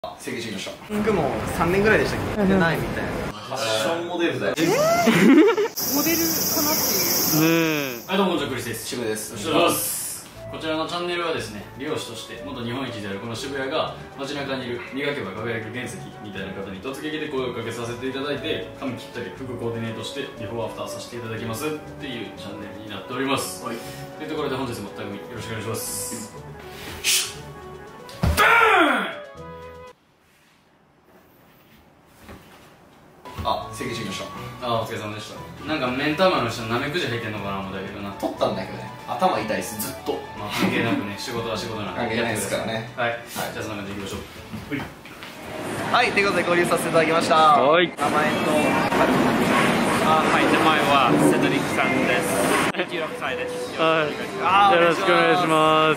整形してきました。 僕も3年ぐらいでしたっけ、やってないみたいな。 ファッションモデルだよ。 モデルかなっていう。 はい、どうも、ジョクリスです。 渋谷です。 お願いします。こちらのチャンネルはですね、美容師として元日本一であるこの渋谷が街中にいる磨けば輝く原石みたいな方に突撃で声をかけさせていただいて、髪切ったり服コーディネートしてビフォーアフターさせていただきますっていうチャンネルになっております。はい、というところで本日も番組よろしくお願いします。 整形してきました。 お疲れ様でした。なんか目ん玉の下なめくじ入ってんのかな思ったけどな。 取ったんだけどね、頭痛いです、ずっと。 まあ関係なくね、仕事は仕事なんで関係ないですからね。 はい、じゃあそんな感じでいきましょう。 はい、ということで合流させていただきました。 はい、 名前とはい、名前はセドリックさんです。26歳です。 はい、よろしくお願いします。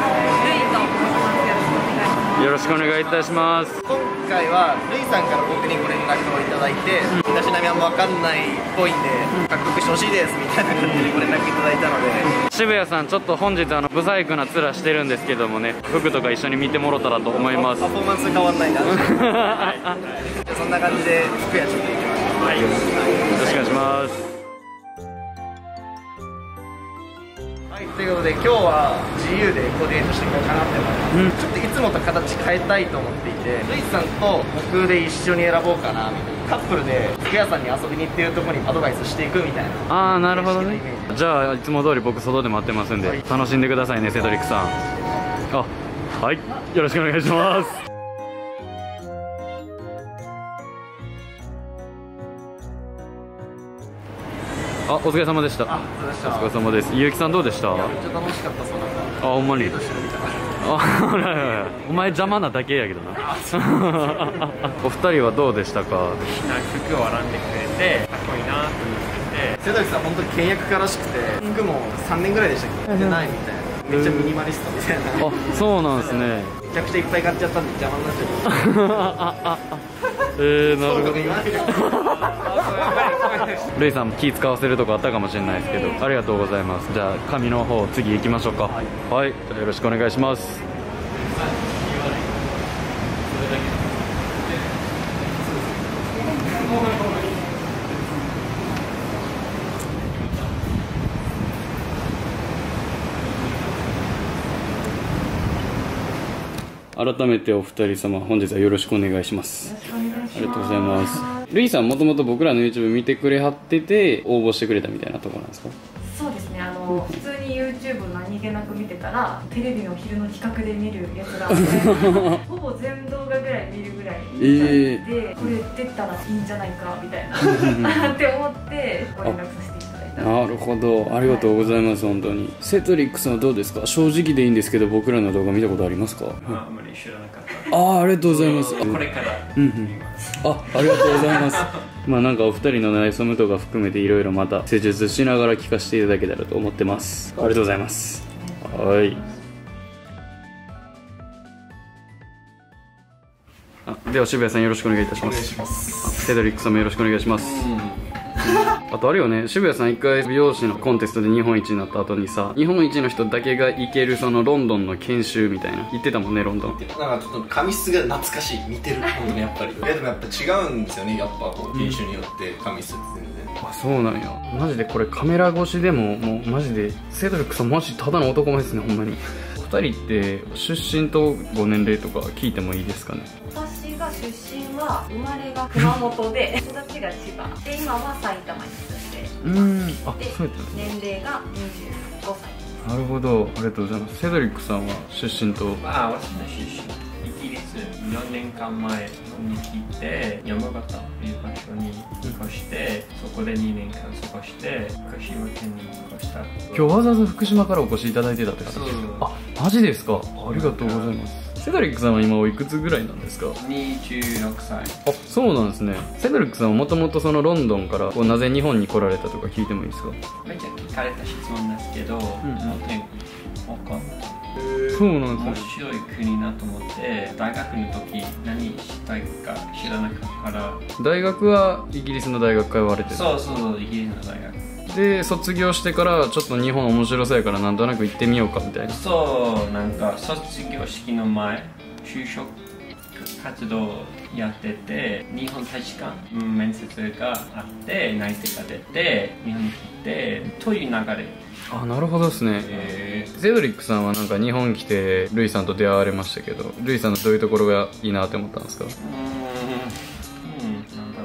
よろしくお願いいたします。 今回はルイさんから僕にご連絡をいただいて、身だしなみは分かんないっぽいんで獲得してほしいですみたいな感じでご連絡いただいたので、 渋谷さん、ちょっと本日ブサイクな面してるんですけどもね、服とか一緒に見てもろたらと思います。 パフォーマンス変わんないな。じゃあそんな感じで服屋ちょっと行きましょう。はい、よろしくお願いします。 はい、ということで今日は自由でコーディネートしていこうかなって思います。ちょっといつもと形変えたいと思っていて、ルイさんと僕で一緒に選ぼうかなみたいな、カップルで服屋さんに遊びに行ってるところにアドバイスしていくみたいな。 ああ、なるほどね。じゃあいつも通り僕外で待ってますんで、楽しんでくださいね、セドリックさん。あ、はい、よろしくお願いします。あ、お疲れ様でした。お疲れ様です。ゆうきさんどうでした？ めっちゃ楽しかった。そうなんかあ、ほんまに。あ、お前邪魔なだけやけどな。お二人はどうでしたか？ 服を選んでくれてかっこいいなと思ってて、 セドリックさん本当に倹約家らしくて、服も3年ぐらいでしたっけ、やってないみたいな。めっちゃミニマリストみたいな。 あ、そうなんですね。 めちゃくちゃいっぱい買っちゃったんで邪魔になっちゃう。 なるほど。ルイさん気使わせるとこあったかもしれないですけど、ありがとうございます。じゃあ髪の方次行きましょうか。はい、じゃあよろしくお願いします。改めてお二人様、本日はよろしくお願いします。ありがとうございます。ルイさん、もともと僕らの YouTube 見てくれはってて応募してくれたみたいなところなんですか？ そうですね、普通に YouTube を何気なく見てたら、テレビの昼の企画で見るやつがあってほぼ全動画ぐらい見るぐらいで、これ出たらいいんじゃないかみたいなって思ってご連絡させていただいた。 なるほど、ありがとうございます。本当に。セトリックさんはどうですか？正直でいいんですけど、僕らの動画見たことありますか？ あんまり知らなかった。 ありがとうございます。 これから見ます。 ありがとうございます。まあなんかお二人の内装とか含めていろいろまた施術しながら聞かせていただけたらと思ってます。ありがとうございます。はい。では渋谷さんよろしくお願いいたします。 お願いします。 セドリックさんもよろしくお願いします。あとあれよね、渋谷さん一回美容師のコンテストで日本一になった後にさ、日本一の人だけが行けるそのロンドンの研修みたいな言ってたもんね、ロンドン。 なんかちょっと髪質が懐かしい、似てる、本当にやっぱり。でもやっぱ違うんですよね、やっぱこう品種によって髪質って全然。 あ、そうなんや。マジでこれカメラ越しでももうマジでセドリックさんマジただの男前ですね、ほんまに。お二人って出身とご年齢とか聞いてもいいですかね？ 私が出身は生まれが熊本で育ちが千葉で、今は埼玉に住んでいます。で、 そうやったね。 年齢が25歳。 なるほど、ありがとうございます。セドリックさんは出身と？ 私の出身、イギリス4年間前に来て、山形という場所に引っ越して、そこで2年間過ごして、福島県に引っ越した。 今日わざわざ福島からお越しいただいてたって形？ そう。 あ、マジですか？ありがとうございます。セドリックさんは今おいくつぐらいなんですか 26歳。 あ、そうなんですね。セドリックさんはもともとそのロンドンからなぜ日本に来られたとか聞いてもいいですか？ めっちゃ聞かれた質問ですけど、本当に分かんない。 そうなん面ですね。 白い国なと思って、大学の時何したいか知らなかったから。 大学はイギリスの大学通われてる？ そう、イギリスの大学で卒業してからちょっと日本面白そうやからなんとなく行ってみようかみたいな。 そう、なんか卒業式の前就職活動やってて、日本大使館面接があって内定が出て日本に来てという流れ。 あ、なるほどですね。セドリックさんはなんか日本来てルイさんと出会われましたけど、ルイさんのどういうところがいいなって思ったんですか？ なんだ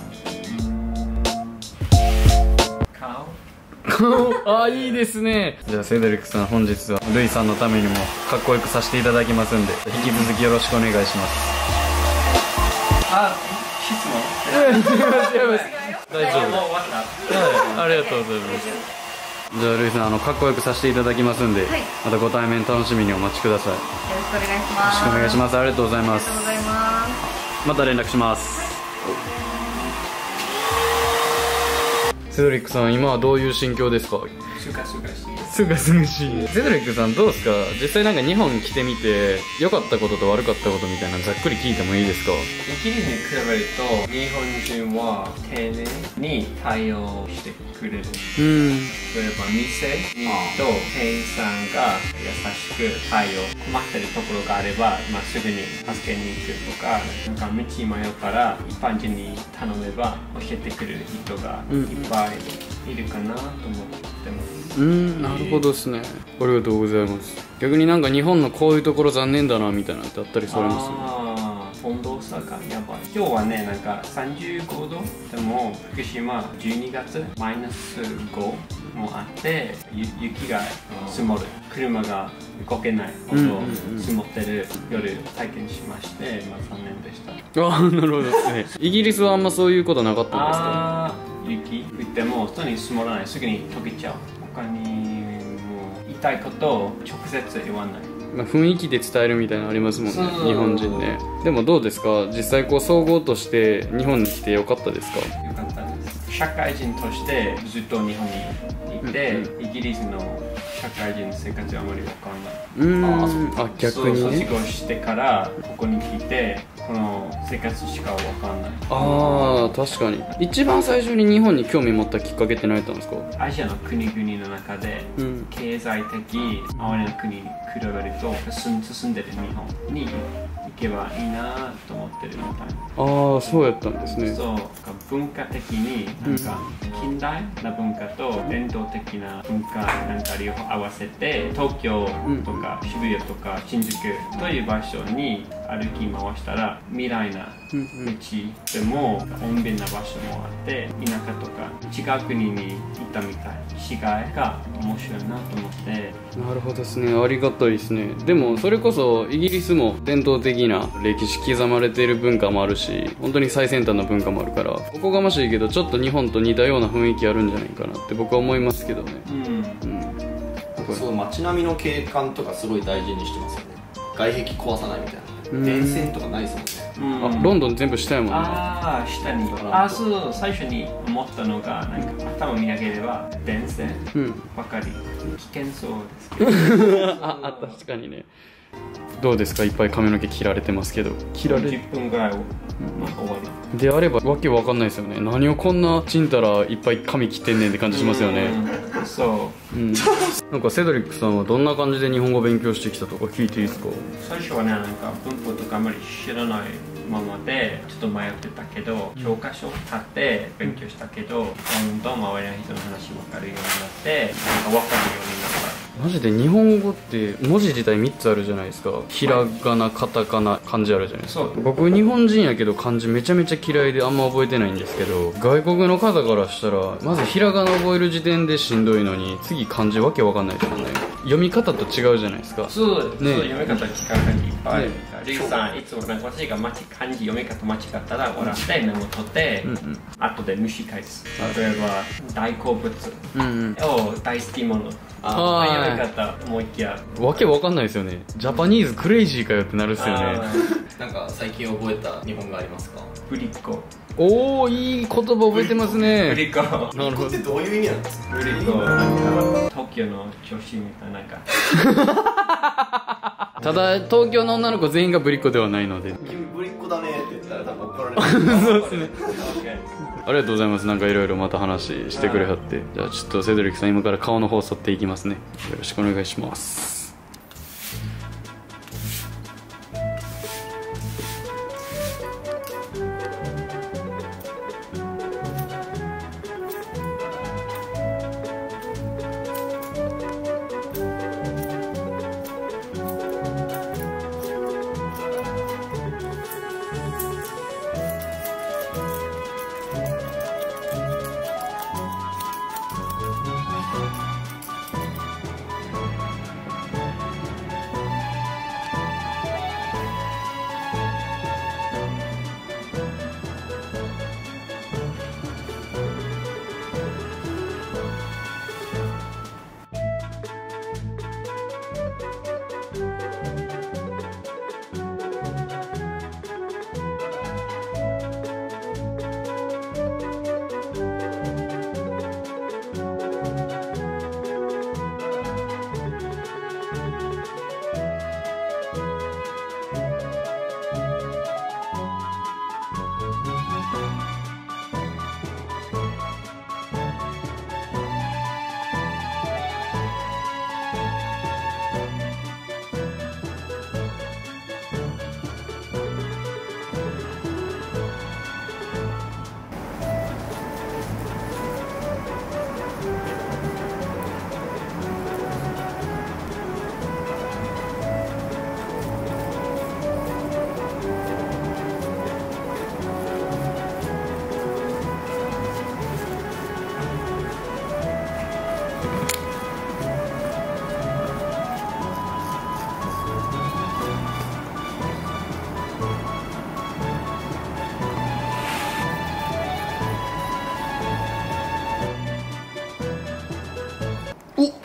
ろうな、顔。 あ、いいですね。じゃあセドリックさん、本日はルイさんのためにもかっこよくさせていただきますんで、引き続きよろしくお願いします。 あ、質問違います。大丈夫。 もう終わった。 はい、ありがとうございます。じゃあルイさん、かっこよくさせていただきますんで、 はい、 またご対面楽しみにお待ちください。よよろしくお願いします。 ろしくお願いします。ありがとうございまありがとうす。 ございます。 また連絡します。セドリックさん、今はどういう心境ですか？ すがすがしい。 すがすがしい。セドリックさん、どうですか？実際なんか日本に来てみて良かったことと悪かったことみたいなざっくり聞いてもいいですか？ イギリスに比べると日本人は丁寧に対応してくれる。例えば店に行くと店員さんが優しく対応、困ってるところがあれば、すぐに助けに行くとか、なんか道迷ったら一般人に頼めば教えてくれる人がいっぱいいるかなと思ってます。 なるほどですね。ありがとうございます。逆になんか日本のこういうところ残念だなみたいなのってあったりされます？ 温度差がやばい。今日はね、なんか35度でも福島12月マイナス5もあって雪が積もる、車が動けないほど積もってる夜体験しまして、残念でした。 ああ、なるほどですね。イギリスはあんまそういうことなかったんですか？ 雪降っても普通に積もらない、すぐに溶けちゃう。他にも言いたいことを直接言わない。 雰囲気で伝えるみたいなのありますもんね、日本人ね。でもどうですか、実際こう総合として日本に来てよかったですか？ よかったです。社会人としてずっと日本にいて、イギリスの社会人生活はあまり分かんない。 逆にね。 卒業してからここに来てこの生活しか分かんない。 確かに。一番最初に日本に興味持ったきっかけって何だったんですか？ アジアの国々の中で、経済的周りの国に比べると進んでる日本に行けばいいなと思ってるみたい。 そうやったんですね。 そう、文化的になんか近代な文化と伝統的な文化なんか両方合わせて、東京とか渋谷とか新宿という場所に歩き回したら未来な道でも穏便な場所もあって、田舎とか違う国に行ったみたい。違いが面白いなと思って。 なるほどですね。ありがたいですね。でもそれこそイギリスも伝統的な歴史刻まれている文化もあるし、本当に最先端な文化もあるから、おこがましいけどちょっと日本と似たような雰囲気あるんじゃないかなって僕は思いますけどね。 そう、街並みの景観とかすごい大事にしてますよね。外壁壊さないみたいな。電線とかないですもんね。 ロンドン全部下やもんね。 下に。そう、最初に思ったのが、なんか頭見上げれば電線ばかり。危険そうですけど。 確かにね。どうですか、いっぱい髪の毛切られてますけど。切られ 10分ぐらい終わりであればわけわかんないですよね。何をこんなちんたらいっぱい髪切ってんねんって感じしますよね。 そう、 なんかセドリックさんはどんな感じで日本語勉強してきたとか聞いていいですか？ 最初はね、なんか文法とかあまり知らないままでちょっと迷ってたけど、教科書を買って勉強したけど、どんどん周りの人の話分かるようになって、なんか分かるようになった。 マジで日本語って文字自体3つあるじゃないですか。ひらがな、カタカナ、漢字あるじゃないですか。僕日本人やけど漢字めちゃめちゃ嫌いであんま覚えてないんですけど、外国の方からしたらまずひらがな覚える時点でしんどいのに、次漢字わけわかんないですもんね。読み方と違うじゃないですか。 そう読み方聞かれていっぱい。リュウさんいつもなんか私が漢字読み方間違ったら笑ってメモ取って、後で蒸し返す。例えば大好物を大好きもの、読み方もう一回わけわかんないですよね。ジャパニーズクレイジーかよってなるっすよね。 なんか最近覚えた日本語ありますか？ ぶりっ子。 おー、いい言葉覚えてますね。 ぶりっ子。 なるほど。ってどういう意味なんですか？ ぶりっ子、なんか東京の女子みたいななんか。 ただ東京の女の子全員がぶりっ子ではないので。 君ぶりっ子だねって言ったら多分怒られる。 そうですね。ありがとうございます。なんかいろいろまた話してくれはって。じゃあちょっとセドリックさん今から顔の方剃っていきますね。よろしくお願いします。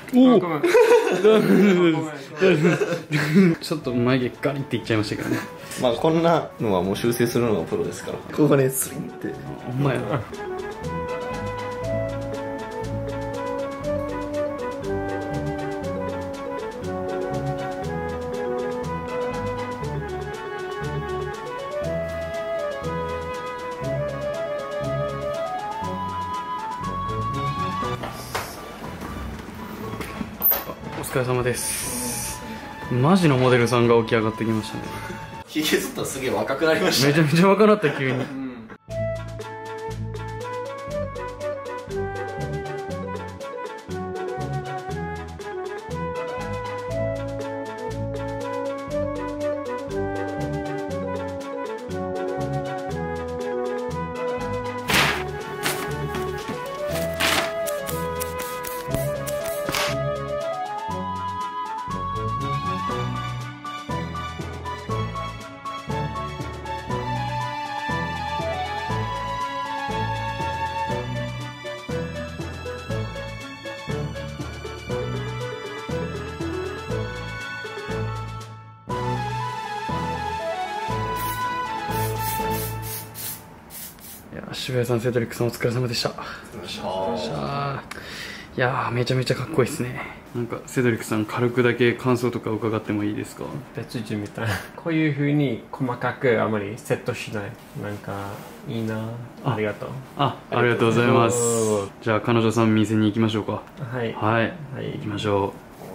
おおごめんちょっと眉毛ガリっていっちゃいましたけどね。 まあこんなのはもう修正するのがプロですから。ここねスリンってほんまや。お疲れ様です。マジのモデルさんが起き上がってきましたね。 ひげ剃ったらすげえ若くなりましたね。 めちゃめちゃ若なった急に。渋谷さん、セドリックさんお疲れ様でした。いやー、めちゃめちゃかっこいいですね。なんかセドリックさん、軽くだけ感想とか伺ってもいいですか？ 別人みたいな。こういう風に細かくあまりセットしない。なんかいいな。ありがとう。 ありがとうございます。じゃあ彼女さん店に行きましょうか。 はいはい、行きましょう。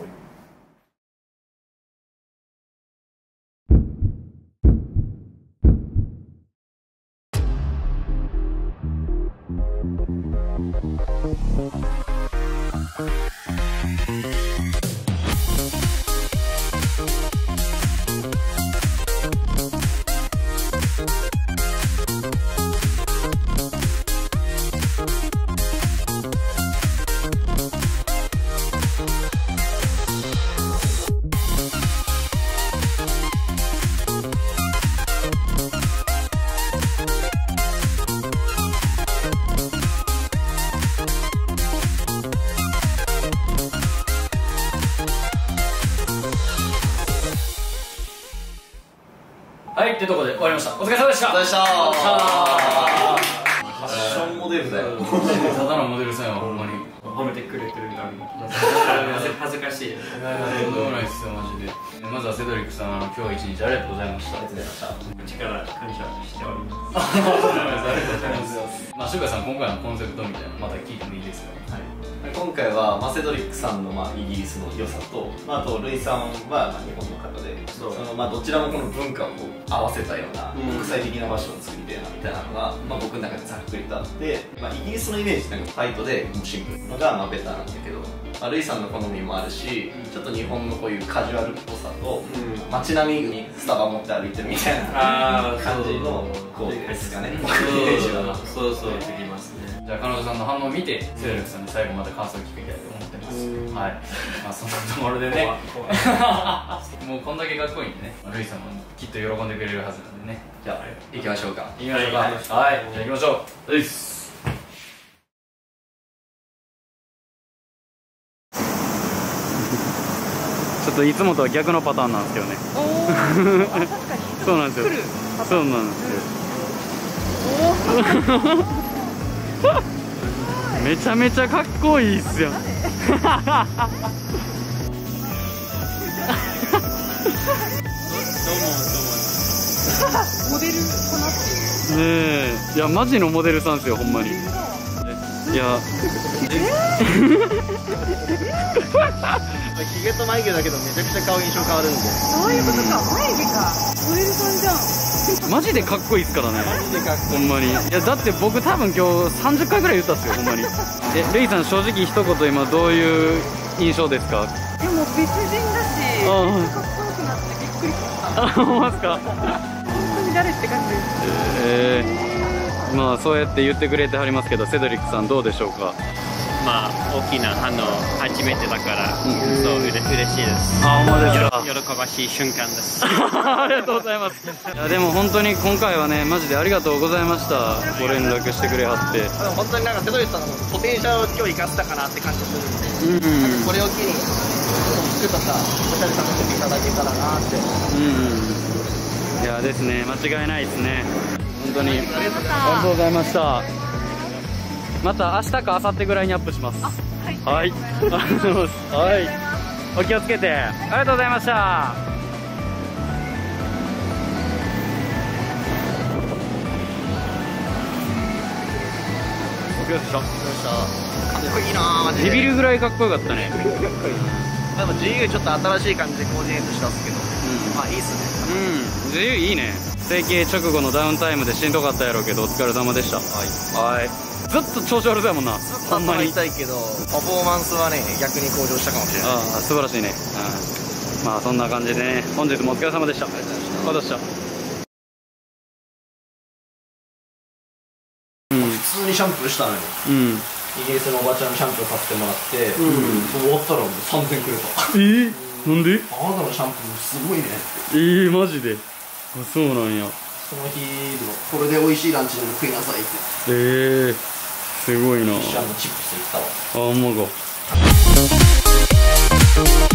はい、ってとこで終わりました。お疲れ様でした。 お疲れ様でした。ファッションモデルだよ。 ただのモデルさんよ、ほんまに。 褒めてくれてるのに恥ずかしい。 とんでもないですよ、マジで。まずはセドリックさん、今日一日ありがとうございました。 ありがとうございました。 力感謝しております。 ありがとうございます。まあ、渋谷さん、今回のコンセプトみたいなのまた聞いてもいいですか？はい。 今回はセドリックさんのイギリスの良さと、あとルイさんは日本の方で、そのどちらもこの文化を合わせたような国際的なファッションを作りたいなみたいなのが、僕の中でざっくりとあって、イギリスのイメージってなんかタイトでシンプルなのがベターなんだけど、ルイさんの好みもあるし、ちょっと日本のこういうカジュアルっぽさと、街並みにスタバ持って歩いてるみたいな感じのコーデですかね。僕のイメージはそうできますね。 じゃあ彼女さんの反応を見て、セドリックさんに最後また感想を聞きたいと思ってます。はい。まあそんなところでね、もうこんだけかっこいいんでね、ルイさんもきっと喜んでくれるはずなんでね。 じゃあ行きましょうか。 行きましょうか。はい。じゃあ行きましょう。ういっす。 ちょっといつもとは逆のパターンなんですけどね。そうなんですよ。そうなんですよ。めちゃめちゃかっこいいっすよ。 モデルかなっていう。 ねえ、いやマジのモデルさんですよ、ほんまに。いやヒゲと眉毛だけどめちゃくちゃ顔印象変わるんで。 そういうことか、眉毛か。モデルさんじゃん。 マジでかっこいいっすからね。ほんまに。いやだって僕多分今日30回ぐらい言ったっすよ、ほんまに。レイさん、正直一言今どういう印象ですか？ でも別人だし、かっこよくなってびっくりしました。 あ、ほんまですか？ 本当に誰って感じです。 まあそうやって言ってくれてはりますけど、セドリックさんどうでしょうか？ まあ大きな反応初めてだから、そう嬉しいです。 あ、ほんまですか。 喜ばしい瞬間です。 ありがとうございます。いやでも本当に今回はねマジでありがとうございました。ご連絡してくれはって。 でも本当になんかセドリックさんのポテンシャルを今日生かせたかなって感じがするんで、なんかこれを機に服とかおしゃれ楽しんでいただけたらなって。 いやですね、間違いないですね。本当にありがとうございました。また明日か明後日ぐらいにアップします。はい、ありがとうございます。はい、お気をつけて。ありがとうございました。お疲れ様でした。かっこいいなーマジで。 ビビるぐらいかっこよかったね。 でも GU ちょっと新しい感じでコーディネートしたんですけど、まあいいっすね。 GU いいね。整形直後のダウンタイムでしんどかったやろうけどお疲れ様でした。はい、ずっと調子悪そうやもんな。 ほんまに痛いけどパフォーマンスはね逆に向上したかもしれない。 ああ素晴らしいね。まあそんな感じでね、本日もお疲れ様でした。ありがとうございました。 普通にシャンプーしたのよ。イギリスのおばちゃんにシャンプーさせてもらって、終わったらもう3000くれた。 なんで？ あなたのシャンプーすごいねって。 マジで？あ、そうなんや。 その日のこれで美味しいランチでも食いなさいって。 すごいな。 シャンプーチップスいったわ。 あ、ほんまか。